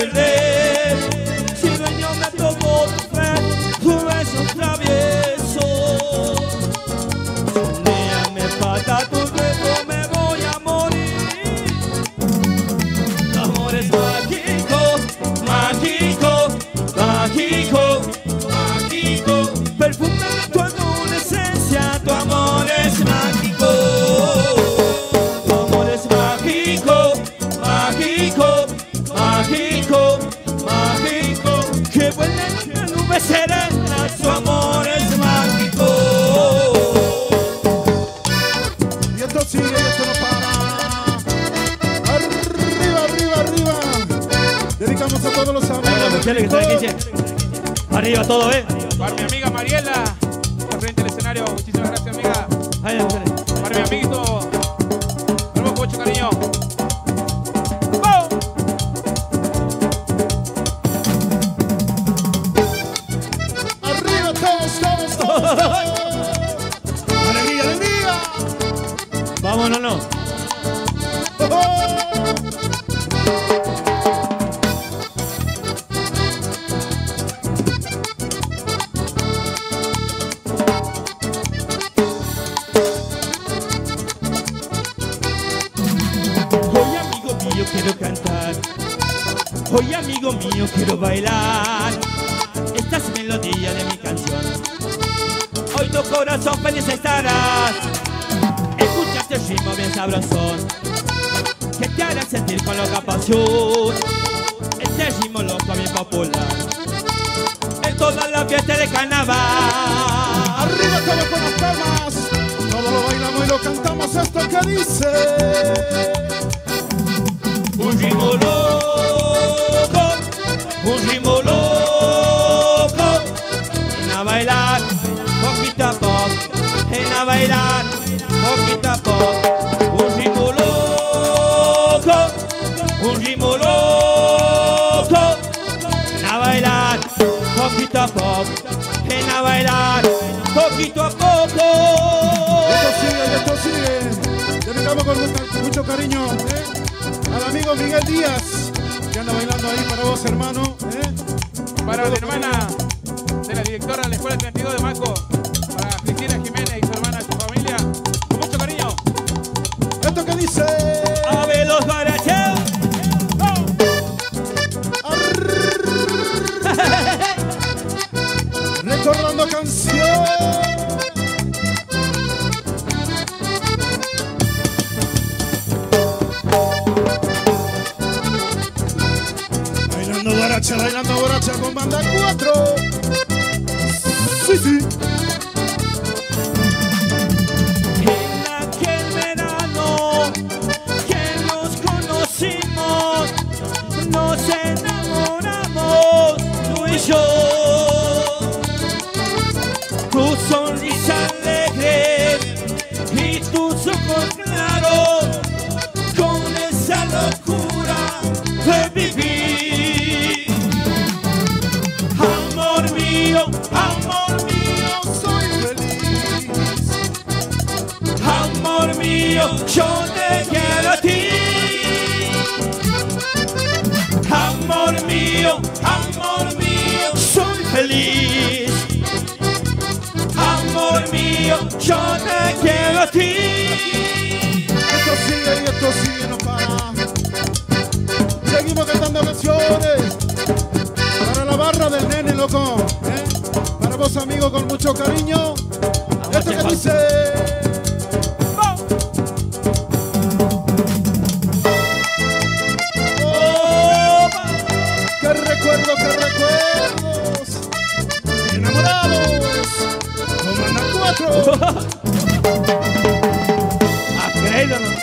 perder. Si dueño me tomó tu beso travieso. Si un día me falta tu beso me voy a morir. Tu amor es mágico, mágico, mágico, mágico. Perfume tu adolescencia, tu amor es mágico. Tu amor es mágico, mágico, mágico, mágico. Que vuela en la nube serena, tu amor es mágico. Y esto sigue, esto no para. Arriba, arriba, arriba. Dedicamos a todos los amigos. Bueno, muchachos que están aquí, arriba todo, Para mi amiga Mariela, al frente del escenario. Muchísimas gracias, amiga. Ahí, mujeres. Para mi amiguito, con mucho cariño. Arriba todos, todos, todos, todos. Alegría, alegría. Vámonos, no. Hoy amigo mío quiero cantar, hoy amigo mío quiero bailar. Esta es melodía de mi canción. Hoy tu corazón feliz estarás. Escucha este ritmo bien sabrosón que te hará sentir con loca pasión. Este ritmo loco bien popular en toda la fiesta de carnaval. Arriba todos con las palmas. Todo lo bailamos y lo cantamos. Esto que dice. Un ritmo loco, un ritmo loco. En a bailar, poquito a poco. En a bailar, poquito a poco. Un ritmo loco, un ritmo loco. En a bailar, poquito a poco. En a bailar, poquito a poco. Esto sigue. Dedicamos con mucho cariño al amigo Miguel Díaz, que anda bailando ahí para vos, hermano. Para la hermana de la directora de la Escuela 32 de Maco, para Cristina Jiménez y su hermana y su familia, con mucho cariño. Esto que dice. A ver los baracheos. Recordando canción. Bailando borracha con banda 4. Sí, sí. En aquel verano que nos conocimos, nos enamoramos tú y yo. Tu sonrisa alegre y tus ojos claros, con esa locura de vivir. Amor mío, Soy feliz. amor mío, yo te quiero a ti. Amor mío, soy feliz. Amor mío, yo te quiero a ti. Esto sigue y esto sigue, no para. Seguimos cantando canciones para la barra del nene, loco. Para vos, amigo, con mucho cariño. Esto que dice. Oh, ¡Qué recuerdos! ¡Enamorados! ¡Comanda 4! Acrédalo.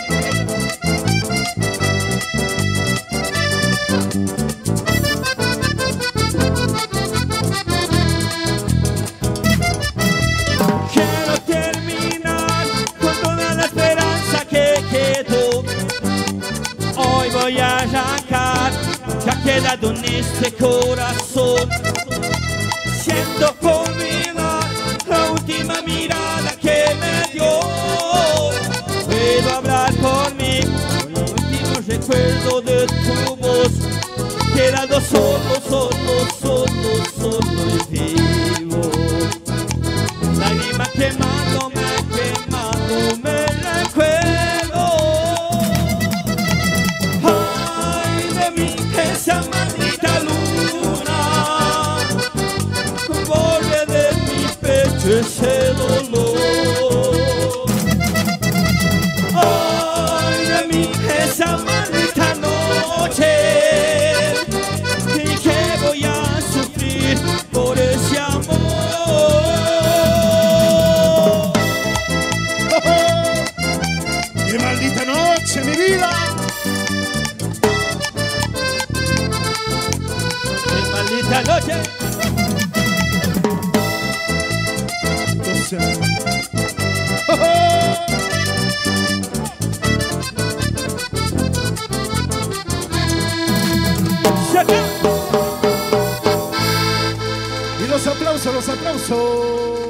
Quiero terminar con toda la esperanza que quedó. Hoy voy a arrancar, ya ha quedado en este corazón. Siento olvidar la última mirada que me dio. Puedo hablar por mí, el último recuerdo de tu voz queda quedo solo, solo, solo, solo y vivo. Lágrima quemándome, quemándome el cuero. Ay de mí, esa maldita luna borre de mi pecho ese dolor. Ay de mí, esa maldita noche, y que voy a sufrir por ese amor. ¡Qué maldita noche, mi vida! ¡Qué maldita noche! 12 años. Y los aplausos, los aplausos.